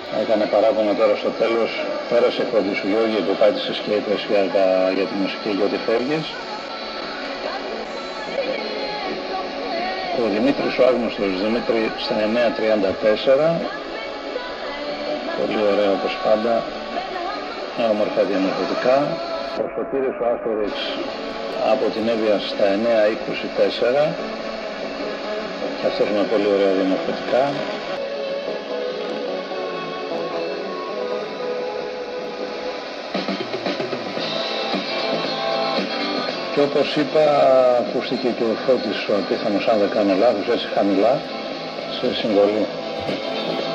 Έκανε παράπονο τώρα στο τέλος, πέρασε εκπομπή σου Γιώργη που πάτησες και είπες για τη μουσική και ότι φεύγεις. Ο Δημήτρης ο άγνωστος, Δημήτρη στα 9.34, πολύ ωραίο όπως πάντα, όμορφα διαμορφωτικά. Ο Σωτήρης ο Άστορης από την Εύβοια στα 9.24, και αυτός με πολύ ωραία διαμορφωτικά. Και όπως είπα, ακούστηκε και ο Φώτης ο απίθανος, αν δεν κάνω λάθος, έτσι χαμηλά, σε συμβολή.